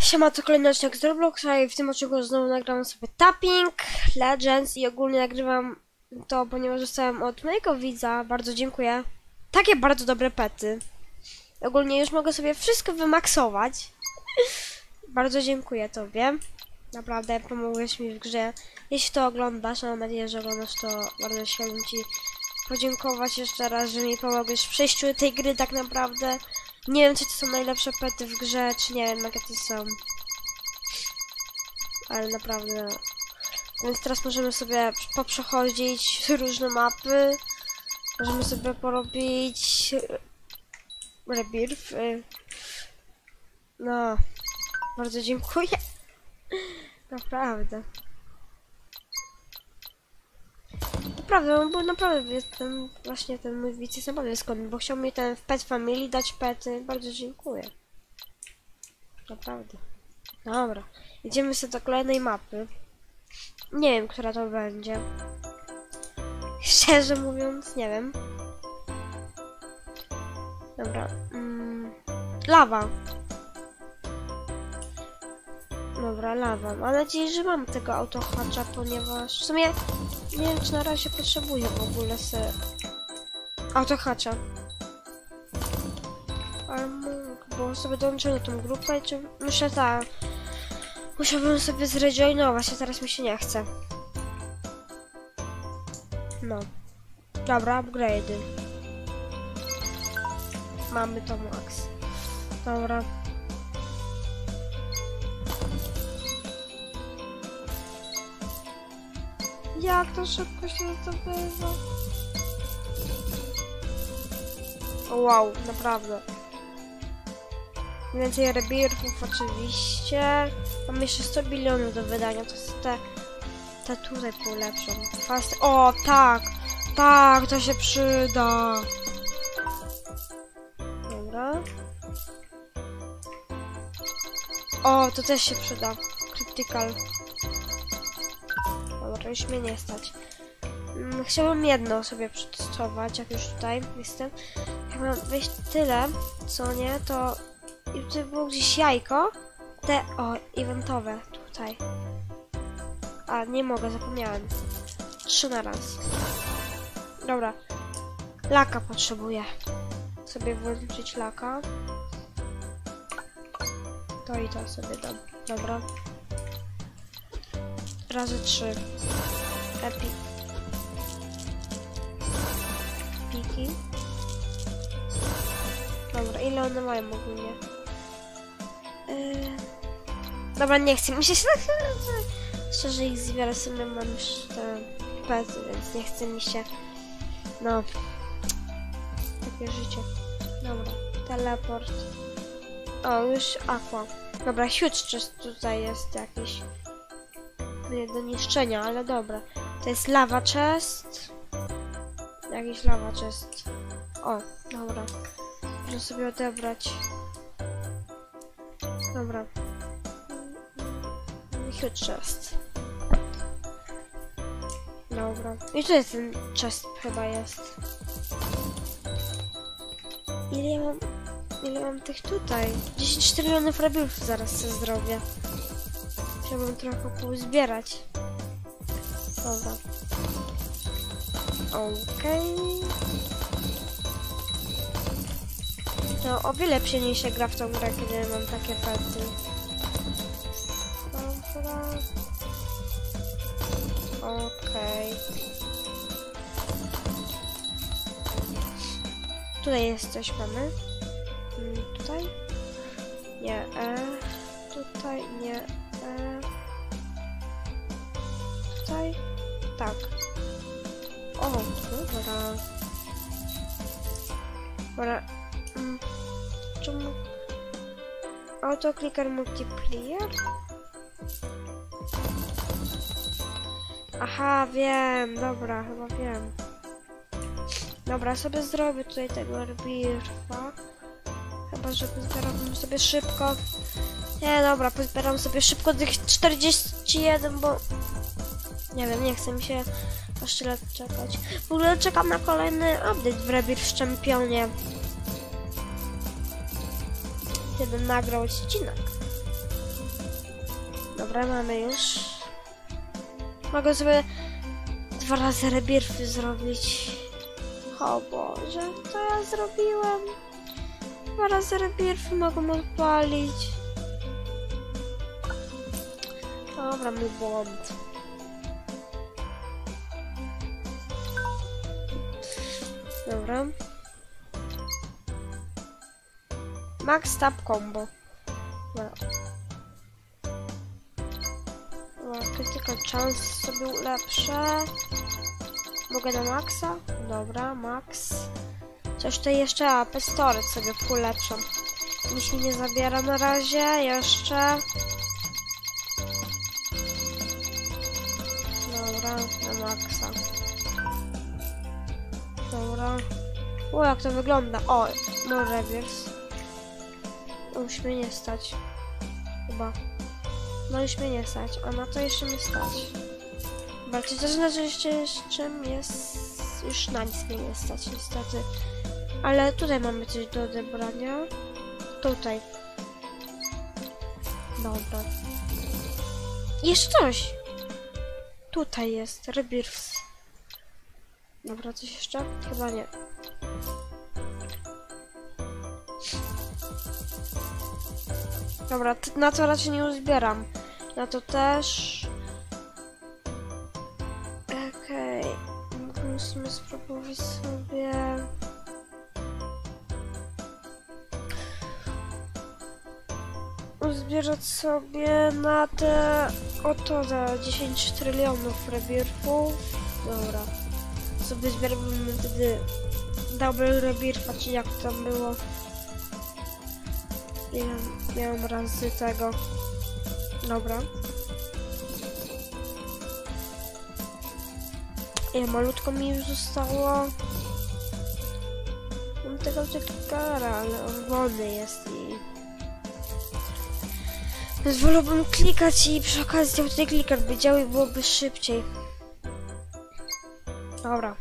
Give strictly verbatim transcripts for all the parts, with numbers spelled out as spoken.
Siema, to kolejny odcinek z Robloxa i w tym odcinku znowu nagrałam sobie Tapping Legends i ogólnie nagrywam to, ponieważ dostałem od mojego widza, bardzo dziękuję, takie bardzo dobre pety. Ogólnie już mogę sobie wszystko wymaksować. Bardzo dziękuję tobie. Naprawdę pomogłeś mi w grze. Jeśli to oglądasz, mam nadzieję, że oglądasz, to bardzo chciałbym ci podziękować jeszcze raz, że mi pomogłeś w przejściu tej gry tak naprawdę. Nie wiem, czy to są najlepsze pety w grze, czy nie wiem, jakie to są. Ale naprawdę. Więc teraz możemy sobie poprzechodzić różne mapy. Możemy sobie porobić rebirth. No, bardzo dziękuję. Naprawdę. Naprawdę, bo naprawdę jest ten, właśnie ten mój widz jest naprawdę skąd, bo chciał mi ten w Pet Family dać pety. Bardzo dziękuję. Naprawdę. Dobra, idziemy sobie do kolejnej mapy. Nie wiem, która to będzie. Szczerze mówiąc, nie wiem. Dobra. Mm, lawa. Dobra, lawa. Mam nadzieję, że mam tego autohacza, ponieważ w sumie nie wiem, czy na razie potrzebuję w ogóle se autohacza. Ale mógł, bo sobie dołączę na tą grupę, czy muszę tak. Musiałbym sobie zrejoinować, a teraz mi się nie chce. No. Dobra, upgrade'y. Mamy to max. Dobra. Jak to szybko się zdobywa? O, wow, naprawdę. Więcej rebirthów oczywiście. Mam jeszcze sto bilionów do wydania, to jest te, te tutaj polepszą. Fast. O, tak! Tak, to się przyda! Dobra. O, to też się przyda. Critical. Dobra, już mnie nie stać. Hmm, chciałbym jedno sobie przetestować, jak już tutaj jestem. Jak mam wejść tyle, co nie, to... I tutaj było gdzieś jajko. Te, o, eventowe, tutaj. A, nie mogę, zapomniałem. Trzy na raz. Dobra. Laka potrzebuję. Sobie włączyć laka. To i to sobie dam. Dobra. Razy trzy. Epic. Piki. Dobra, ile one mają ogólnie? Yy... Dobra, nie chcę mi się... Szczerze ich zbierać sobie, mam już te pety, więc nie chce mi się... No... Takie życie. Dobra, teleport. O, już aqua. Dobra, huge chest tutaj jest jakiś... Nie do niszczenia, ale dobra. To jest lava chest. Jakiś lava chest. O, dobra. Muszę sobie odebrać. Dobra. Huge chest. Dobra. I tu jest ten chest chyba jest. Ile ja mam... Ile mam tych tutaj? dziesięć trylionów rebirthów zaraz sobie zrobię. Chciałbym trochę pozbierać. Dobra. Okej. Okay. To o wiele przyjemniej się gra w tą grę, kiedy mam takie pety. Dobra. Okej. Okay. Tutaj jest coś mamy. Hmm, tutaj? Nie. E. Tutaj nie. E. Tutaj? Tak. O, dobra. Dobra. Mm. Czemu? Autoclicker multiplayer? Aha, wiem. Dobra, chyba wiem. Dobra, sobie zrobię tutaj tego rebirtha. Chyba, że pozbieram sobie szybko. Nie, dobra, pozbieram sobie szybko tych czterdzieści jeden, bo... Nie wiem, nie chce mi się aż tyle czekać. W ogóle czekam na kolejny update w Rebirth Championie. Kiedy nagrał odcinek. Dobra, mamy już. Mogę sobie dwa razy rebirfy zrobić. O Boże, co ja zrobiłem? Dwa razy rebirfy mogą odpalić. Dobra, mój błąd. Dobra. Max tap combo. Dobra. Critical chance sobie ulepszę. Mogę na maxa? Dobra, max. Coś tutaj jeszcze, a pistolet sobie ulepszam. Nic mi nie zabiera na razie, jeszcze. Dobra, na maxa. Dobra. O, jak to wygląda. O, no reverse. Już mnie nie stać. Chyba. No już mnie nie stać, a na to jeszcze mnie stać. Chyba, czy to znaczy jeszcze z czym jest... Już na nic mnie nie stać, niestety. Ale tutaj mamy coś do odebrania. Tutaj. Dobra. Jeszcze coś! Tutaj jest, rebirths. Dobra, coś jeszcze? Chyba nie. Dobra, na to raczej nie uzbieram. Na to też. Okej. Okay. Musimy spróbować sobie... uzbierać sobie na te... oto za dziesięć trylionów rebirthów. Dobra. Sobie zbieramy wtedy double rebirth, czy jak to tam było. Ja miałam razy tego. Dobra. Ja malutko mi już zostało. Mam tego klikara, ale on wolny jest i... Więc wolałbym klikać i przy okazji ten tutaj klikar by działał i byłoby szybciej. Dobra.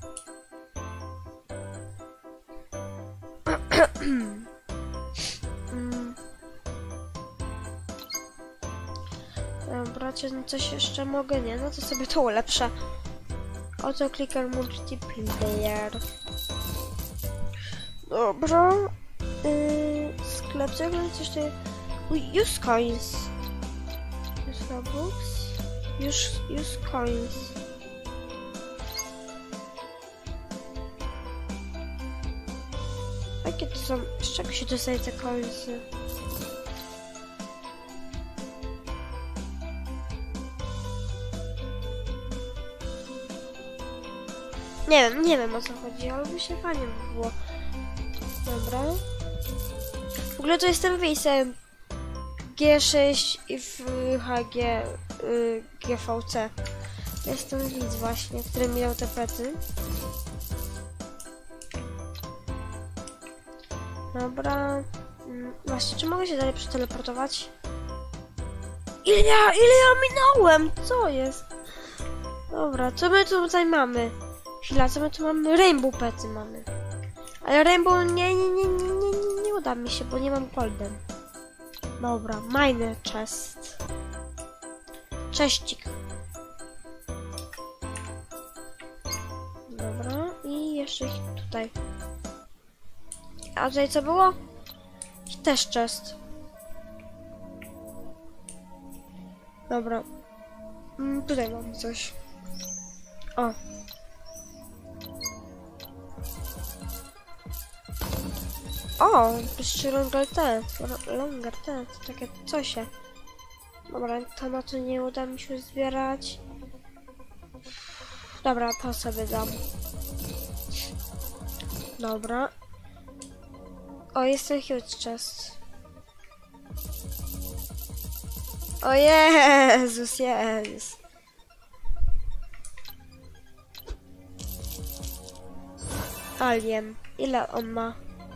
Dobra, czy coś jeszcze mogę? Nie, no to sobie to ulepszę. Oto clicker multiplayer. Dobra. Yy, sklep, co coś tutaj... Use coins. Use Robux. Use, use coins. Jakie to są? Z czego się dostaje te coinsy? Nie wiem, nie wiem o co chodzi, ale by się fajnie by było. Dobra. W ogóle to jestem miejscem G sześć i w H G y, G V C. Jestem widz właśnie, który mi dał te pety. Dobra. Właśnie, czy mogę się dalej przeteleportować? Ile ja, ile ja minąłem? Co jest? Dobra, co my tutaj mamy? Chwila, co my tu mamy? Rainbow pety mamy. Ale Rainbow nie, nie, nie, nie, nie, nie, nie uda mi się, bo nie mam golden. Dobra, miner chest. Cześcik. Dobra, i jeszcze ich tutaj. A tutaj co było? I też chest. Dobra. Mm, tutaj mam coś. O. O, jeszcze longer tent. Longer tent, takie coś. Dobra, to na to nie uda mi się zbierać. Dobra, to sobie dam. Dobra. O, jest ten huge chest. O Jezus, jest. Alien. Ile on ma?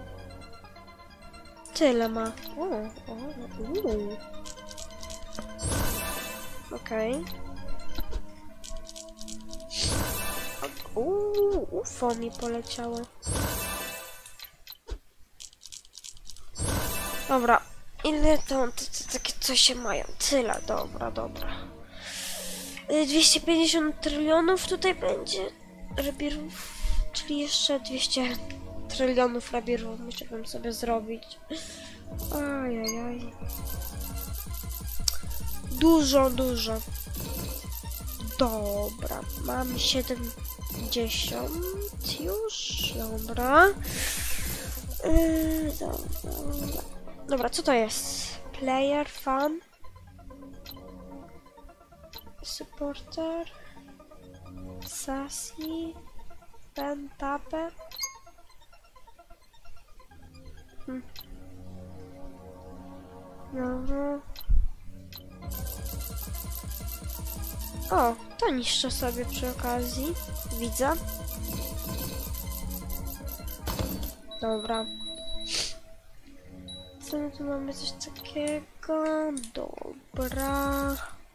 Tyle ma. O, o, uuu. Okej. Okay. Uuu, U F O mi poleciało. Dobra. Ile to, to, to takie coś się mają? Tyle, dobra, dobra. Y, dwieście pięćdziesiąt trylionów tutaj będzie rebirów, czyli jeszcze dwieście trylionów rebirów musiałbym sobie zrobić. Ajajaj. Dużo, dużo. Dobra, mam siedemdziesiąt już, dobra. Yy, dobra. Dobra, co to jest? Player, fan, supporter, sassy, pen, tape. Hm. Dobra. O, to niszczę sobie przy okazji. Widzę. Dobra. Co my tu mamy? Coś takiego. Dobra.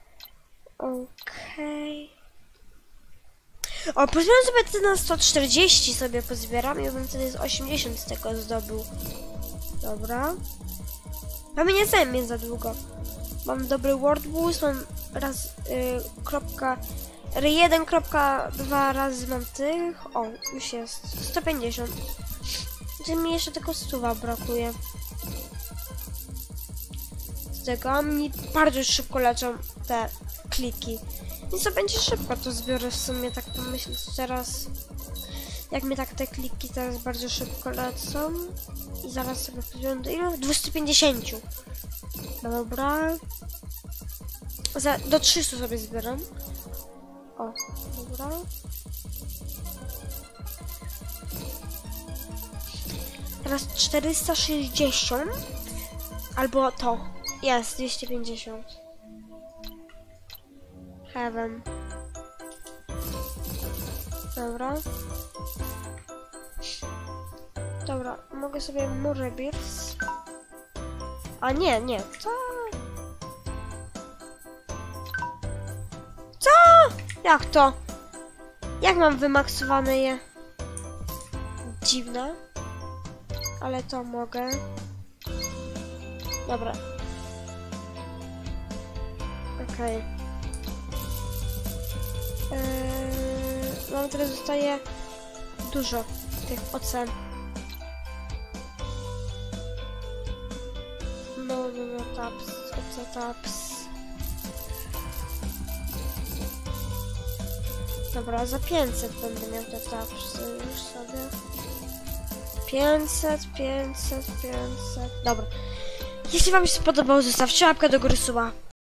Okej. Okay. O, pozbieram sobie te na sto czterdzieści sobie pozbieram i bym wtedy z osiemdziesiąt z tego zdobył. Dobra. Mamy nie zajmie za długo. Mam dobry word boost, mam raz y, kropka R jeden kropka dwa razy mam tych. O, już jest. sto pięćdziesiąt. Czyli mi jeszcze tylko stuwa brakuje. Z tego a mi bardzo szybko leczą te kliki. Więc to będzie szybko, to zbiorę w sumie, tak pomyśleć teraz. Jak mi tak te kliki teraz bardzo szybko lecą. I zaraz sobie pozbieram do ilu? dwieście pięćdziesiąt. Dobra. Za, do trzystu sobie zbieram. O, dobra. Teraz czterysta sześćdziesiąt. Albo to. Jest, dwieście pięćdziesiąt. Heaven. Dobra. Dobra, mogę sobie Murebirs. A nie, nie, co? Co? Jak to? Jak mam wymaksowane je? Dziwne. Ale to mogę. Dobra. Okej. Okay. Eee, mam teraz zostaje dużo tych ocen. No, no, no, taps, oce taps. Dobra, za pięćset będę miał te tapsy już sobie. pięćset, pięćset, pięćset. Dobra. Jeśli wam się spodobało, zostawcie łapkę do góry, suba.